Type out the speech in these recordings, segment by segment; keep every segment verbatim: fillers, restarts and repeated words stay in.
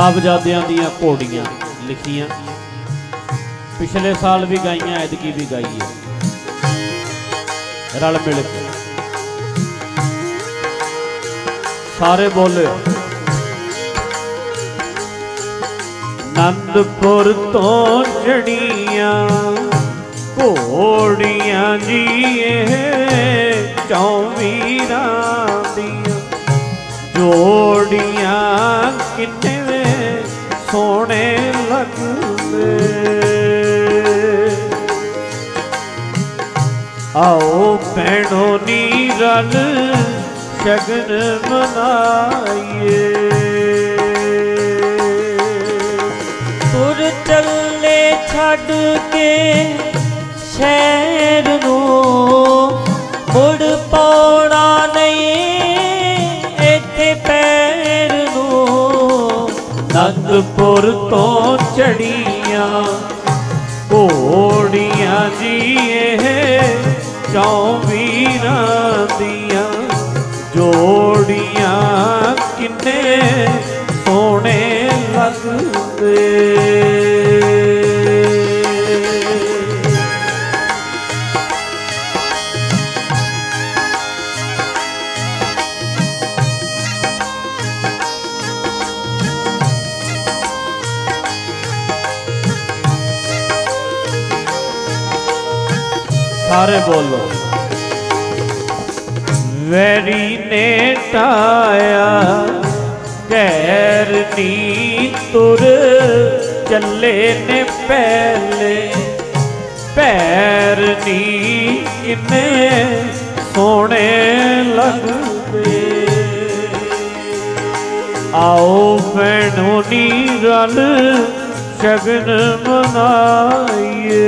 साहबजादियां दियां घोड़ियां लिखियां, पिछले साल भी गाइयां, ऐदकी भी गाई है रल मिल के। सारे बोले नंदपुर तो जड़ियां घोड़ियां जी चौवीरां दियां जोड़ियां किन्ने सोने लगदे। आओ भैणों नी रल शगन मनाइए। तुर चले छड़ के शहर नू मुड़ पौना नहीं इत्थे पैर नू। नंदपुर तो चढ़ियां घोड़ियां जी चौवीरां दियां जोड़ियां किन्ने सोने लगदे। सारे बोलो वैरी ने टाया गैर नी तुर चले ने पहले पैर नी किन्ने सोने लगदे। आओ भैणों नी रल शगन मनाइए।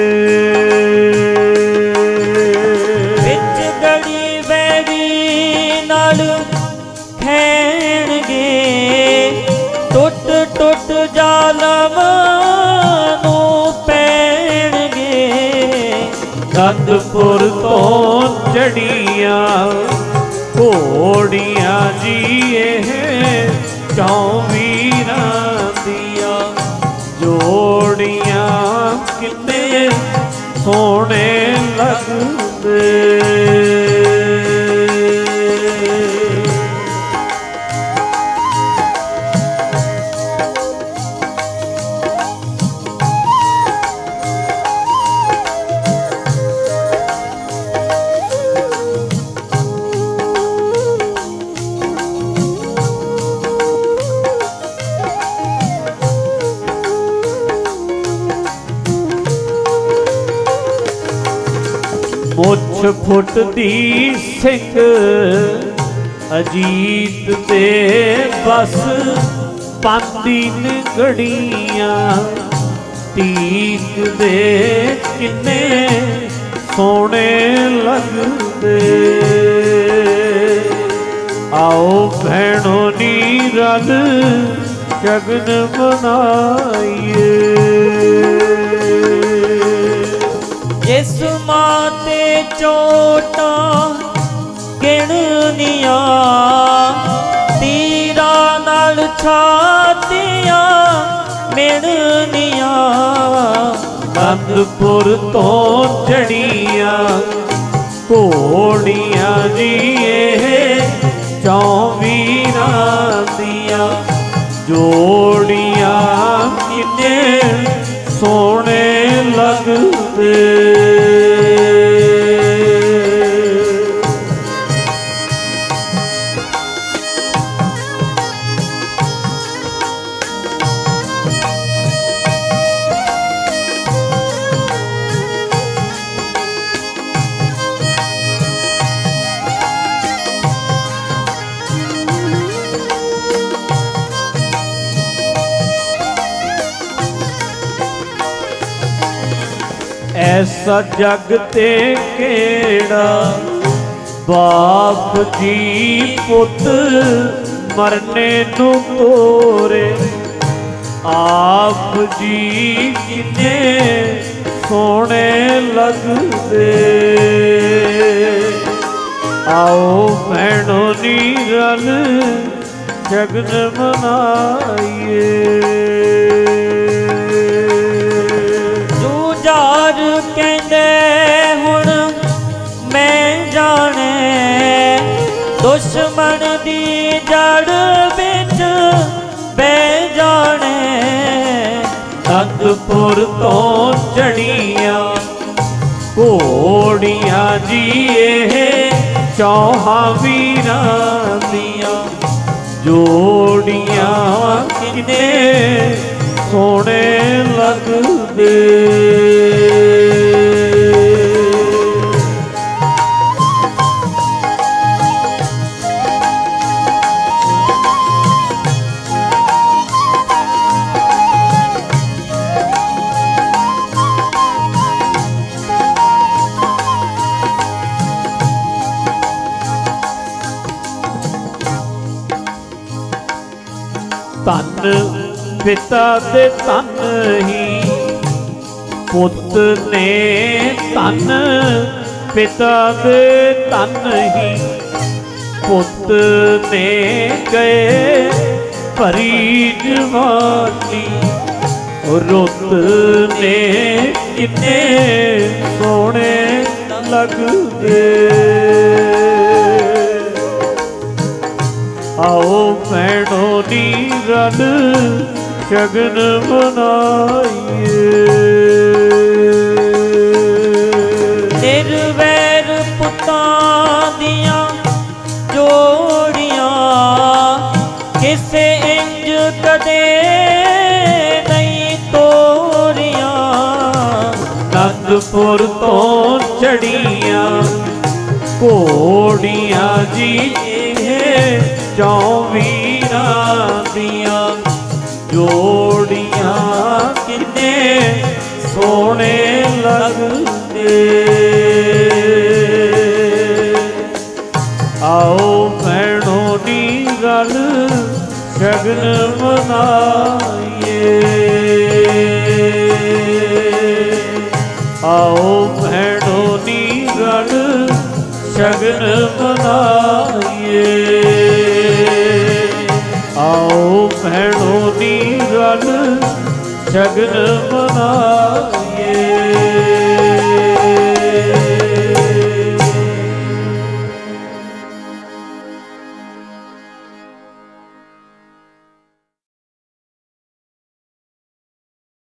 टुट टुट जालम नू पैणगे। नंदपुर तो चढ़ियां घोड़ियां जी चौवीरां दियां जोड़ियां किन्ने सोने लगदे। मुछ फुटदी सिंह अजीत दे बस पांदी गड़ियां तीक दे किन्ने सोने लगदे। आओ भैणों नी रल शगन मनाइए। जिस माते चोटा गिणनिया तीरा नाल छातियां मिणनिया। नंदपुर तो चढ़ियां घोड़ियां जी चौवीरां दियां जोड़ियां किन्ने सोने लगदे। ऐसा जग ते केड़ा बाप जी पुत मरने नू तोरे। आप जी किन्ने सोने लगदे। आओ भैणों नी रल ਸ਼ਗਨ ਮਨਾਈਏ। ਜੂਝਾਰ ਕਹਿੰਦੇ ਹੁਣ ਮੈਂ ਜਾਣੇ, ਦੁਸ਼ਮਣ ਦੀ ਜੜ ਵਿੱਚ ਬਹਿ ਜਾਣੇ। ਅਨੰਦਪੁਰ ਤੋਂ ਚੜੀਆਂ ਘੋੜੀਆਂ ਜੀ ਇਹ ਚੌਹਾਂ ਵੀਰਾਂ ਦੀਆਂ, ਜੋੜੀਆਂ ਕਿੰਨੇ ਸੋਹਣੇ ਲੱਗਦੇ। ਧੰਨ ਪਿਤਾ ਦੇ ਧੰਨ ਹੀ ਪੁੱਤ ਨੇ, ਧੰਨ ਪਿਤਾ ਦੇ ਧੰਨ ਹੀ ਪੁੱਤ ਨੇ ਗਏ ਭਰੀ ਜਵਾਨੀ। ਰੁੱਤ ਨੇ ਕਿੰਨੇ ਸੋਹਣੇ ਲੱਗਦੇ। ਆਓ ਭੈਣੋ ਨੀ ਰਲ ਸ਼ਗਨ ਮਨਾਈਏ। ਨਿਰਵੈਰ ਪੁੱਤਾਂ ਦੀਆਂ ਜੋੜੀਆਂ ਕਿਸੇ ਇੰਜ ਕਦੇ ਨਹੀਂ ਤੋਰੀਆਂ। ਅਨੰਦਪੁਰ ਤੋਂ ਚੜੀਆਂ ਘੋੜੀਆਂ ਜੀ ਇਹ ਚੌਂ ਵੀਰਾਂ ਦੀਆਂ, ਜੋੜੀਆਂ ਕਿੰਨੇ ਸੋਹਣੇ ਲੱਗਦੇ। ਆਓ ਭੈਣੋ ਨੀ ਰਲ ਸ਼ਗਨ ਮਨਾਈਏ। ਆਓ ਭੈਣੋ ਨੀ ਰਲ ਸ਼ਗਨ ਮਨਾਈਏ। ਆਓ ਭੈਣੋ ਨੀ ਰਲ ਸ਼ਗਨ ਮਨਾਈਏ।